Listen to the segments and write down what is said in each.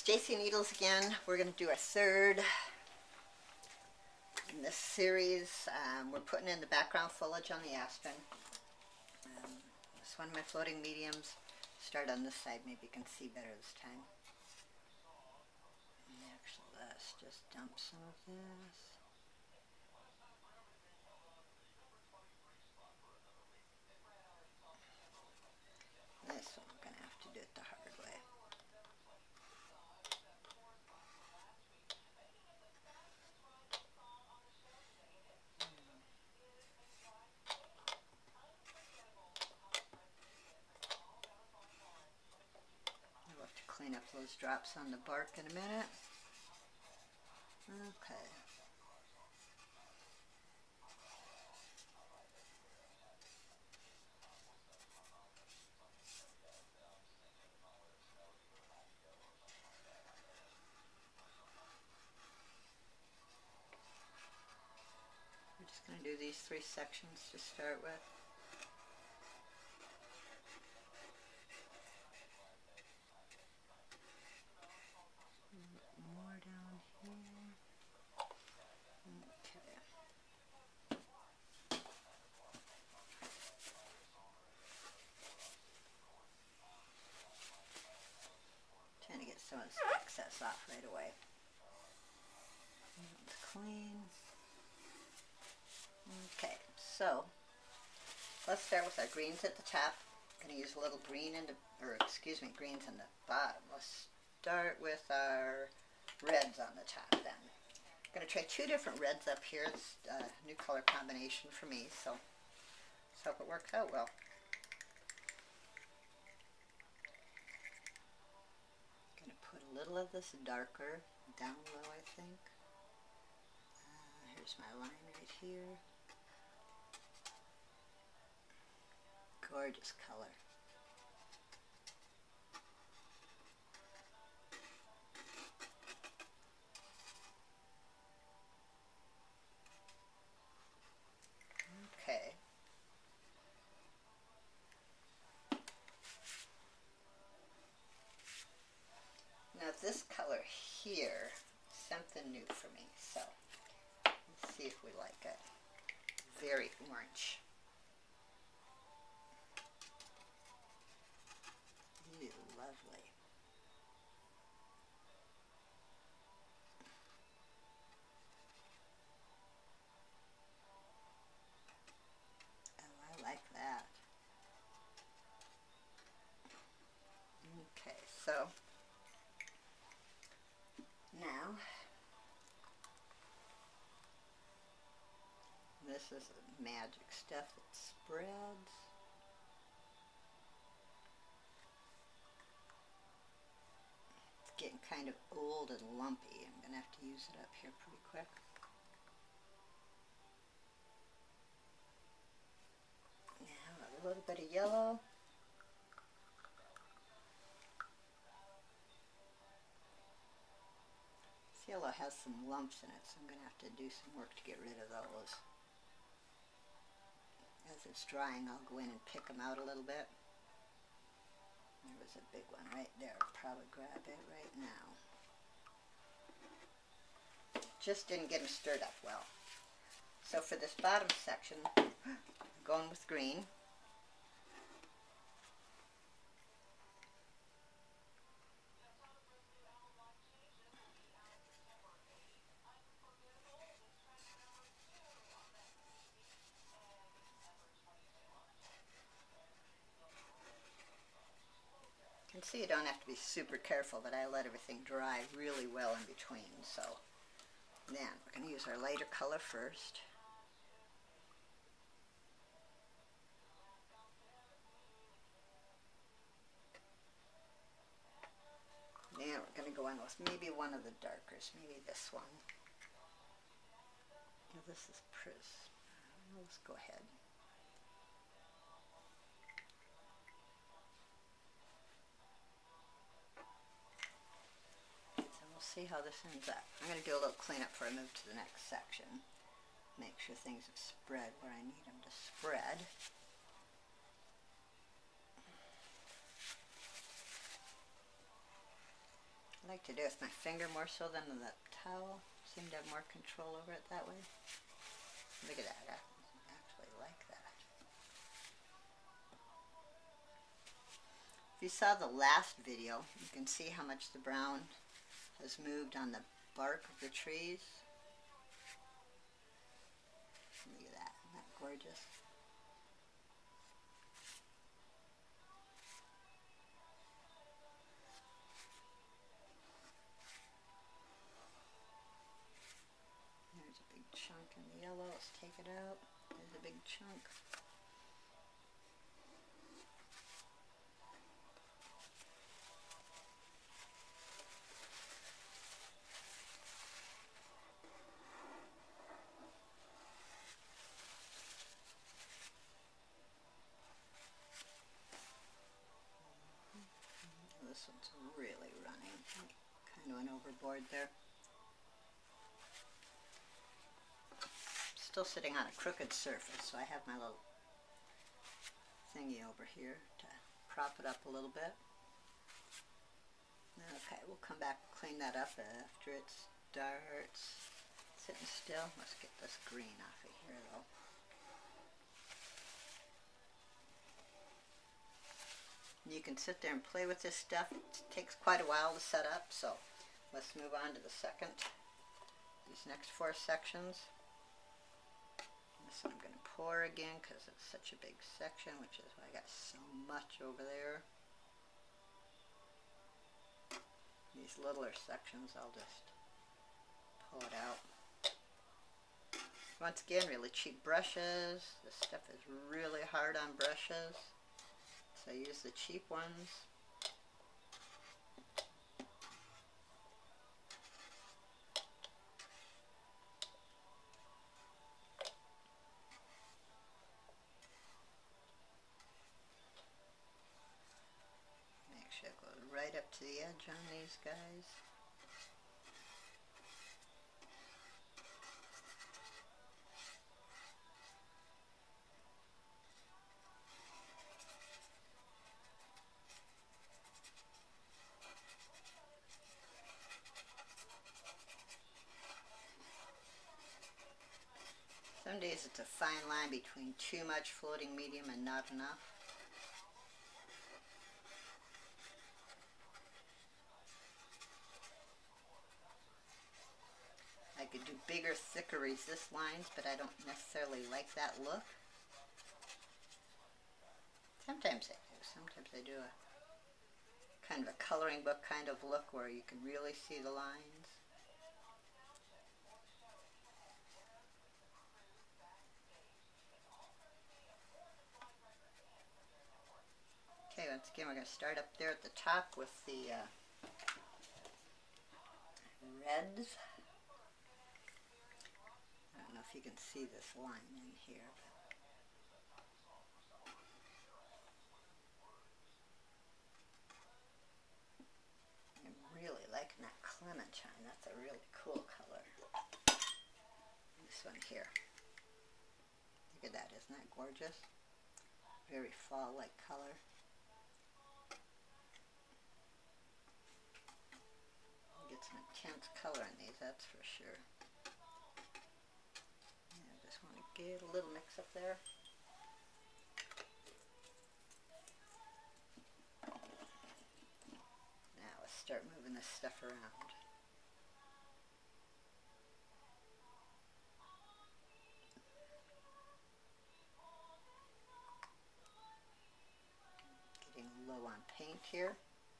Stacy Needles again. We're going to do our third in this series. We're putting in the background foliage on the aspen. This one of my floating mediums. Start on this side, maybe you can see better this time. Actually, let's just dump some of this. This one I'm going to have to do it the hard way. I'll have to clean up those drops on the bark in a minute. Okay. We're just going to do these three sections to start with. More down here. Okay. Trying to get some of this excess off right away. It's clean. Okay, so let's start with our greens at the top. I'm going to use a little green in the, greens in the bottom. Let's start with our reds on the top then. I'm going to try two different reds up here. It's a new color combination for me, so let's hope it works out well. I'm going to put a little of this darker down low, I think. Here's my line right here. Gorgeous color. Okay. Now this color here, something new for me, so let's see if we like it. Very orange. Ooh, lovely. Oh, I like that. Okay, so now this is magic stuff that spreads. It's getting kind of old and lumpy. I'm going to have to use it up here pretty quick. Now a little bit of yellow. This yellow has some lumps in it, so I'm going to have to do some work to get rid of those. As it's drying, I'll go in and pick them out a little bit. There was a big one right there. I'll probably grab it right now. Just didn't get them stirred up well. So for this bottom section, I'm going with green. You can see you don't have to be super careful, but I let everything dry really well in between. So then we're going to use our lighter color first. Now we're going to go in with maybe one of the darkers, maybe this one. Now this is Pris. Let's go ahead. See how this ends up. I'm going to do a little cleanup before I move to the next section. Make sure things have spread where I need them to spread. I I like to do it with my finger more so than the towel. Seem to have more control over it that way. Look at that. I actually like that. If you saw the last video, you can see how much the brown has moved on the bark of the trees. Look at that. Isn't that gorgeous? There's a big chunk in the yellow. Let's take it out. There's a big chunk. This one's really running. Kind of went overboard there. Still sitting on a crooked surface, so I have my little thingy over here to prop it up a little bit. Okay, we'll come back and clean that up after it starts sitting still. Let's get this green off of here though. You can sit there and play with this stuff. It takes quite a while to set up, so let's move on to the these next 4 sections. This one I'm going to pour again because it's such a big section, which is why I got so much over there. These littler sections, I'll just pull it out. Once again, really cheap brushes. This stuff is really hard on brushes, so I use the cheap ones. Make sure it goes right up to the edge on these guys. Some days it's a fine line between too much floating medium and not enough. I could do bigger, thicker resist lines, but I don't necessarily like that look. Sometimes I do. Sometimes I do a kind of a coloring book kind of look where you can really see the lines. Okay, once again we're going to start up there at the top with the reds. I don't know if you can see this line in here. I'm really liking that clementine. That's a really cool color. This one here. Look at that. Isn't that gorgeous? Very fall-like color. Get some intense color in these, that's for sure. Yeah, I just want to get a little mix up there. Now let's start moving this stuff around. Getting low on paint here.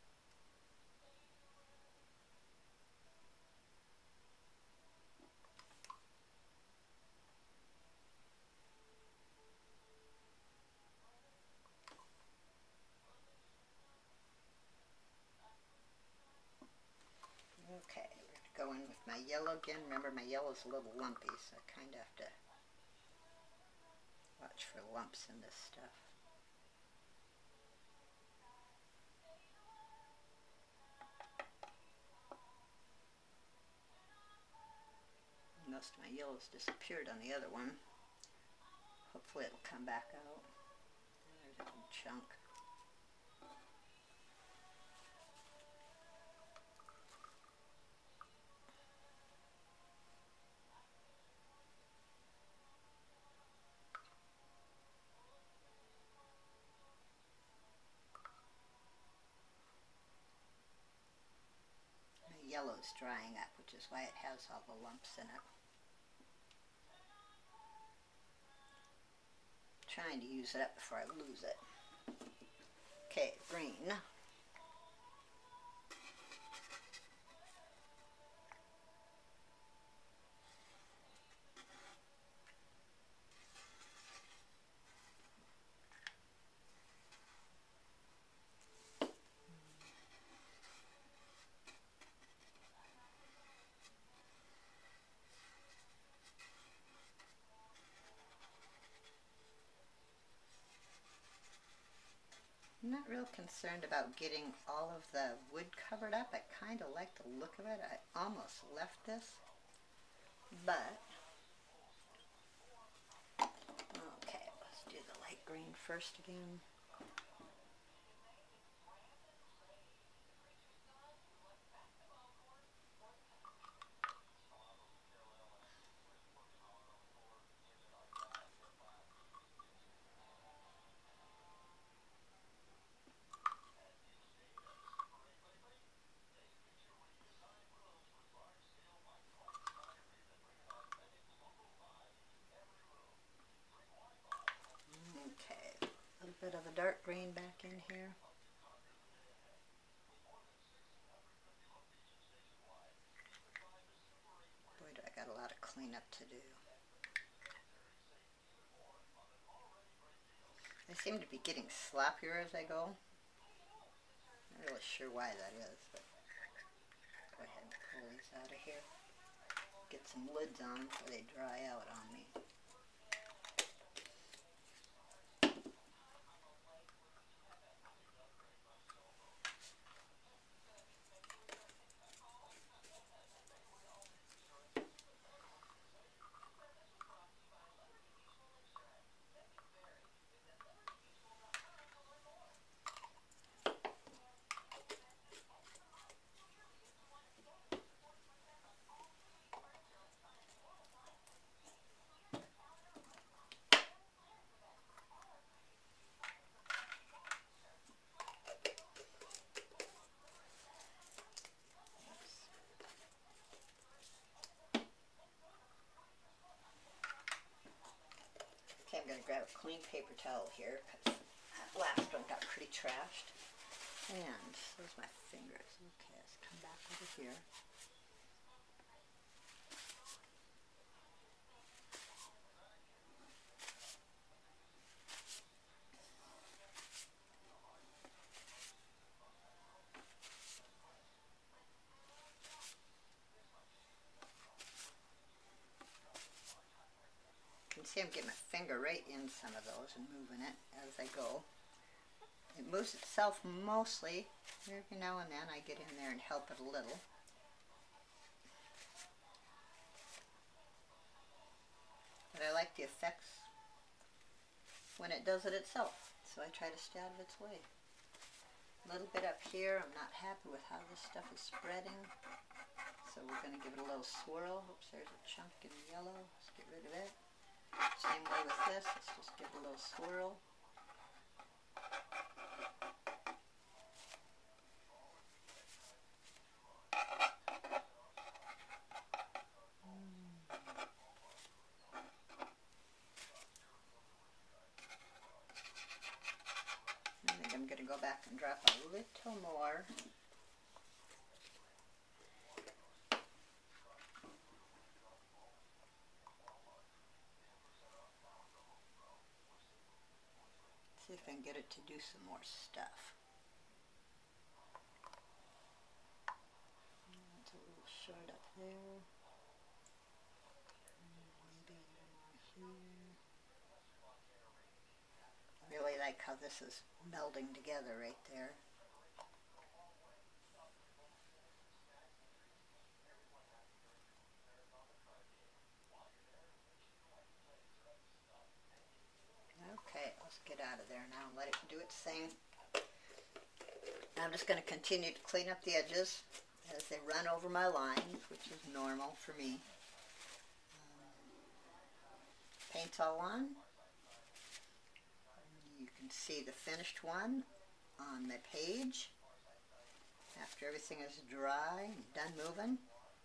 Okay, we're going to go in with my yellow again. Remember, my yellow is a little lumpy, so I kind of have to watch for lumps in this stuff. Most of my yellow's disappeared on the other one. Hopefully it'll come back out. There's a big chunk. is drying up, which is why it has all the lumps in it. Trying to use it up before I lose it. Okay, green. I'm not real concerned about getting all of the wood covered up. I kind of like the look of it. I almost left this, but okay, let's do the light green first again. Okay, a little bit of the dark green back in here. Boy, do I got a lot of cleanup to do. I seem to be getting sloppier as I go. Not really sure why that is, but go ahead and pull these out of here. Get some lids on them so they dry out on me. Okay, I'm going to grab a clean paper towel here because that last one got pretty trashed. And there's my fingers. Okay, let's come back over here. You can see I'm getting my finger right in some of those and moving it as I go. It moves itself mostly. Every now and then I get in there and help it a little. But I like the effects when it does it itself, so I try to stay out of its way. A little bit up here, I'm not happy with how this stuff is spreading, so we're going to give it a little swirl. Oops, there's a chunk in yellow. Let's get rid of it. Same way with this, let's just give it a little swirl. I think I'm going to go back and drop a little more. See if I can get it to do some more stuff. It's a little short up there. Maybe a little more here. I really like how this is melding together right there. Okay, let's get out of there now and let it do its thing. I'm just going to continue to clean up the edges as they run over my lines, which is normal for me. Paint's all on. You can see the finished one on my page. after everything is dry and done moving.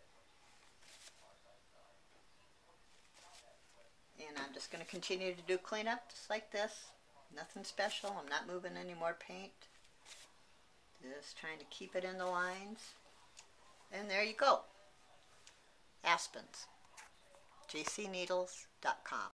And I'm just going to continue to do cleanup just like this. Nothing special. I'm not moving any more paint. Just trying to keep it in the lines. And there you go. Aspens. jcneedles.com